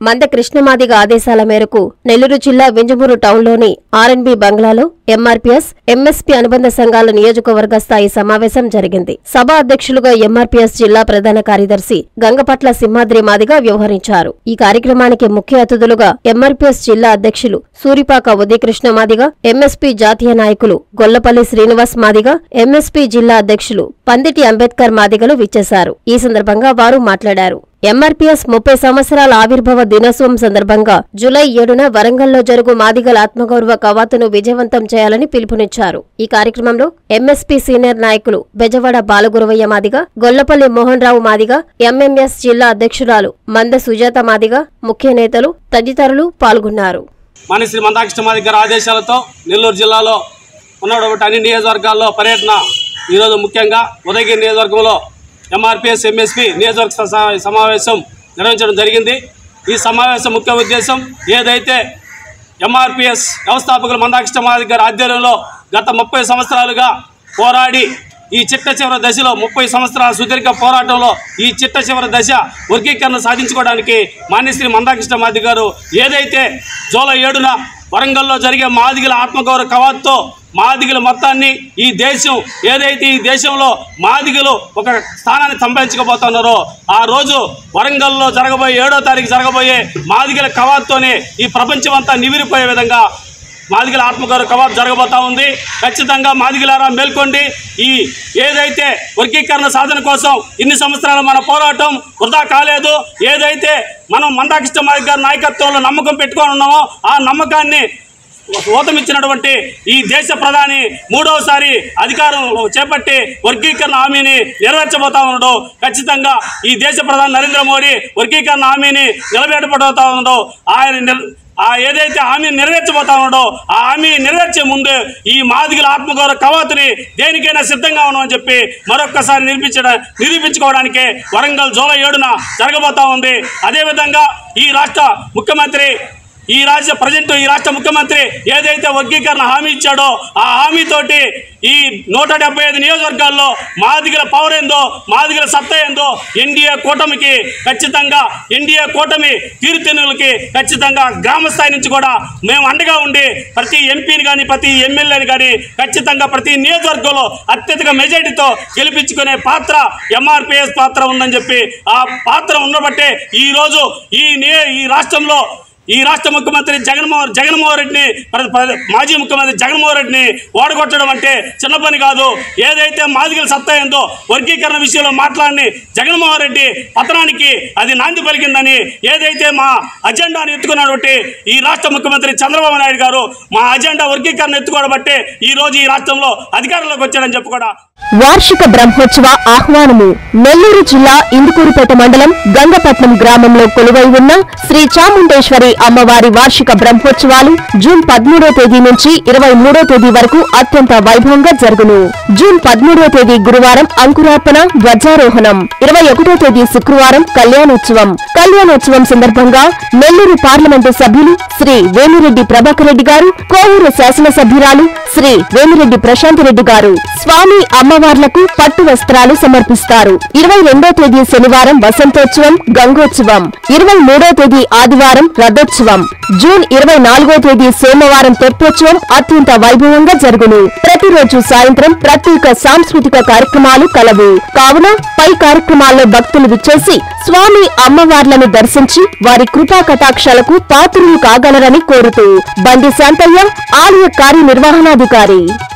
మంద కృష్ణమాదిగ ఆదేశాల మేరకు నెల్లూరు జిల్లా వింజమూరు టౌన్లోని ఆర్ఎన్బి బంగ్లాలో ఎంఆర్పీఎస్, ఎంఎస్పీ అనుబంధ సంఘాల నియోజకవర్గ స్థాయి సమావేశం జరిగింది. సభ అధ్యక్షులుగా ఎంఆర్పీఎస్ జిల్లా ప్రధాన కార్యదర్శి గంగపట్ల సింహాద్రి మాదిగ వ్యవహరించారు. ఈ కార్యక్రమానికి ముఖ్య అతిథులుగా ఎంఆర్పీఎస్ జిల్లా అధ్యక్షులు సూరిపాక ఉదయకృష్ణ మాదిగ, ఎంఎస్పీ జాతీయ నాయకులు గొల్లపల్లి శ్రీనివాస్ మాదిగ, ఎంఎస్పీ జిల్లా అధ్యక్షులు పందిటి అంబేద్కర్ మాదిగలు విచ్చేశారు. ఈ సందర్భంగా వారు మాట్లాడారు. ఎంఆర్పీఎస్ 30 సంవత్సరాల ఆవిర్భావ దినోత్సవం సందర్భంగా జూలై 7న వరంగల్లో జరుగు మాదిగల ఆత్మగౌరవ కవాతును విజయవంతం చేయాలని పిలుపునిచ్చారు. ఈ కార్యక్రమంలో ఎంఎస్పీ సీనియర్ నాయకులు బెజవాడ బాలగురవయ్య మాదిగ, గొల్లపల్లి మోహన్ రావు మాదిగ, ఎంఎంఎస్ జిల్లా అధ్యక్షురాలు మంద సుజాత మాదిగ, ముఖ్య నేతలు తదితరులు పాల్గొన్నారు. శ్రీ మందాకృష్ణ మాదిగ గారి ఆదేశాలతో నెల్లూరు జిల్లాలో ఉన్నటువంటి అన్ని నియోజకవర్గాల్లో పర్యటన ఈరోజు ముఖ్యంగా ఉదయగిరి నియోజకవర్గంలో ఎంఆర్పీఎస్, ఎంఎస్పీ నియోజకవర్గ సమావేశం నిర్వహించడం జరిగింది. ఈ సమావేశం ముఖ్య ఉద్దేశం ఏదైతే ఎంఆర్పీఎస్ వ్యవస్థాపకులు మందాకృష్ణ మాదిగ గారి ఆధ్వర్యంలో గత 30 సంవత్సరాలుగా పోరాడి ఈ చిట్ట చివరి దశలో 30 సంవత్సరాల సుదీర్ఘ పోరాటంలో ఈ చిట్ట చివరి దశ వర్గీకరణ సాధించుకోవడానికి శ్రీ మందాకృష్ణ మాదిగ గారు ఏదైతే జూలై 7న వరంగల్లో జరిగే మాదిగల ఆత్మగౌరవ కవాతుతో మాదిగల మొత్తాన్ని ఈ దేశం ఏదైతే ఈ దేశంలో మాదిగలు ఒక స్థానాన్ని సంపాదించకపోతున్నారో ఆ రోజు వరంగల్లో జరగబోయే 7వ తారీఖు జరగబోయే మాదిగల కవాతుతోనే ఈ ప్రపంచం అంతా నివిరిపోయే విధంగా మాదిగల ఆత్మగౌరవ కవాతు జరగబోతా ఉంది. ఖచ్చితంగా మాదిగలారా మేల్కోండి. ఈ ఏదైతే వర్గీకరణ సాధన కోసం ఇన్ని సంవత్సరాలు మన పోరాటం వృధా కాలేదు. ఏదైతే మనం మందాకృష్ణ మాదిగ గారి నాయకత్వంలో నమ్మకం పెట్టుకొని ఉన్నామో ఆ నమ్మకాన్ని ఓతమిచ్చినటువంటి ఈ దేశ ప్రధాని 3వసారి అధికారం చేపట్టి వర్గీకరణ హామీని నెరవేర్చబోతా ఉన్నాడు. ఖచ్చితంగా ఈ దేశ ప్రధాని నరేంద్ర మోడీ వర్గీకరణ హామీని నిలబెట్టబోతా ఉన్నాడు. ఆయన ఏదైతే హామీని నెరవేర్చబోతా ఉన్నాడో ఆ హామీ నెరవేర్చే ముందు ఈ మాదిగల ఆత్మగౌరవ కవాతుని దేనికైనా సిద్ధంగా ఉన్నామని చెప్పి మరొక్కసారి నిరూపించుకోవడానికే వరంగల్ జూలై 7న జరగబోతా ఉంది. అదేవిధంగా ఈ రాష్ట్ర ముఖ్యమంత్రి ఈ రాష్ట్ర ముఖ్యమంత్రి ఏదైతే వర్గీకరణ హామీ ఇచ్చాడో ఆ హామీతోటి ఈ 175 నియోజకవర్గాల్లో మాదిగల పవర్ ఏందో, మాదిగల సత్తా ఏందో ఎన్డీఏ కూటమికి ఖచ్చితంగా ఎన్డీఏ కూటమి తీరుతెన్నులకి ఖచ్చితంగా గ్రామ స్థాయి నుంచి కూడా మేము అండగా ఉండి ప్రతి ఎంపీని కానీ ప్రతి ఎమ్మెల్యేని కానీ ఖచ్చితంగా ప్రతి నియోజకవర్గంలో అత్యధిక మెజారిటీతో గెలిపించుకునే పాత్ర ఎంఆర్పీఎస్ పాత్ర ఉందని చెప్పి ఆ పాత్ర ఉండబట్టే ఈరోజు ఈ రాష్ట్రంలో ఈ రాష్ట్ర ముఖ్యమంత్రి జగన్మోహన్ రెడ్డిని మాజీ ముఖ్యమంత్రి జగన్మోహన్ రెడ్డిని ఓడగొట్టడం అంటే చిన్న పని కాదు. ఏదైతే మాదిగల సత్తా ఏందో వర్గీకరణ విషయంలో మాట్లాడిని జగన్మోహన్ రెడ్డి పతనానికి అది నాంది పలికిందని ఏదైతే మా అజెండాను ఎత్తుకున్నటువంటి ఈ రాష్ట్ర ముఖ్యమంత్రి చంద్రబాబు నాయుడు గారు మా అజెండా వర్గీకరణ ఎత్తుకోవడబట్టే ఈ రోజు ఈ రాష్ట్రంలో అధికారంలోకి వచ్చాడని చెప్పి కూడా వార్షిక బ్రహ్మోత్సవ ఆహ్వానము. నెల్లూరు జిల్లా ఇందుకూరుపేట మండలం గంగపట్నం గ్రామంలో కొలువై ఉన్న శ్రీ చాముండేశ్వరి అమ్మవారి వార్షిక బ్రహ్మోత్సవాలు జూన్ 13వ తేదీ నుంచి 23వ తేదీ వరకు అత్యంత వైభవంగా జరుగును. జూన్ 13వ తేదీ గురువారం అంకురార్పణ, ధ్వజారోహణం, 21వ తేదీ శుక్రవారం కళ్యాణోత్సవం సందర్భంగా నెల్లూరు పార్లమెంటు సభ్యులు శ్రీ వేమిరెడ్డి ప్రభాకర్ రెడ్డి గారు, కోవూరు శాసనసభ్యురాలు శ్రీ వేమిరెడ్డి ప్రశాంత్ రెడ్డి గారు స్వామి అమ్మవార్లకు పట్టు వస్త్రాలు సమర్పిస్తారు. 22వ తేదీ శనివారం వసంతోత్సవం, గంగోత్సవం, 23వ తేదీ ఆదివారం రథోత్సవం, జూన్ 24వ తేదీ సోమవారం తెప్పోత్సవం అత్యంత వైభవంగా జరుగును. ప్రతిరోజు సాయంత్రం ప్రత్యేక సాంస్కృతిక కార్యక్రమాలు కలవు. కావున పై కార్యక్రమాల్లో భక్తులు విచ్చేసి స్వామి అమ్మవార్లను దర్శించి వారి కృపా కటాక్షాలకు పాత్రులు కాగలరని కోరుతూ బండి శాంతయ్య, ఆలయ కార్యనిర్వహణాధికారి.